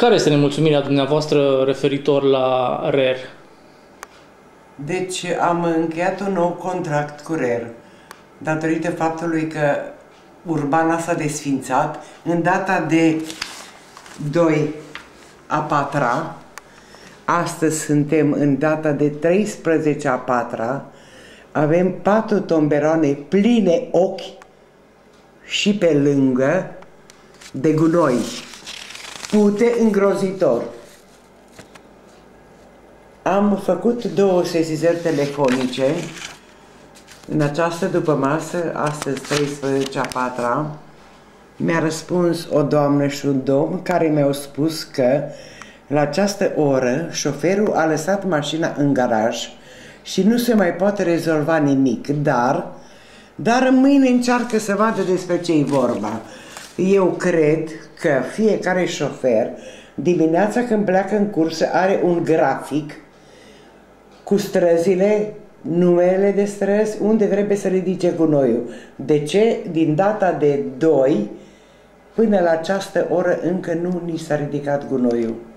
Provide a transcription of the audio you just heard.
Care este nemulțumirea dumneavoastră referitor la RER? Deci am încheiat un nou contract cu RER datorită faptului că Urbana s-a desfințat în data de 2 a 4-a. Astăzi suntem în data de 13 a 4-a. Avem 4 tomberoane pline ochi și pe lângă de gunoi. Pute îngrozitor. Am făcut 2 sesizări telefonice în această dupămasă, astăzi 13 a 4-a. Mi-a răspuns o doamnă și un domn care mi-au spus că la această oră șoferul a lăsat mașina în garaj și nu se mai poate rezolva nimic, dar mâine încearcă să vadă despre ce-i vorba. Eu cred că fiecare șofer dimineața când pleacă în cursă are un grafic cu străzile, numele de străzi, unde trebuie să ridice gunoiul. De ce? Din data de 2 până la această oră încă nu ni s-a ridicat gunoiul.